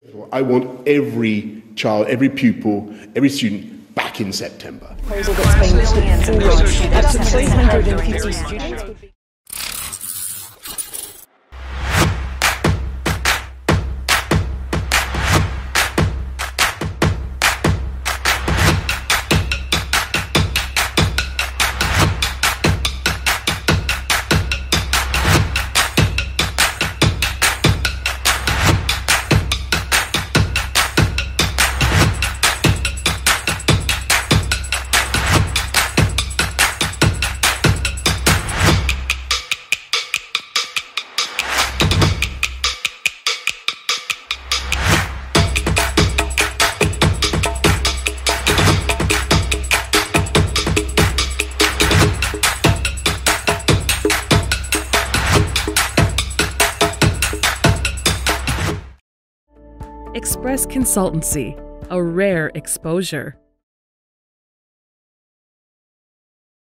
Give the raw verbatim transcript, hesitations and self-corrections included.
I want every child, every pupil, every student back in September. Proposal that's being put forward, up to three hundred fifty students would be Express Consultancy, a rare exposure.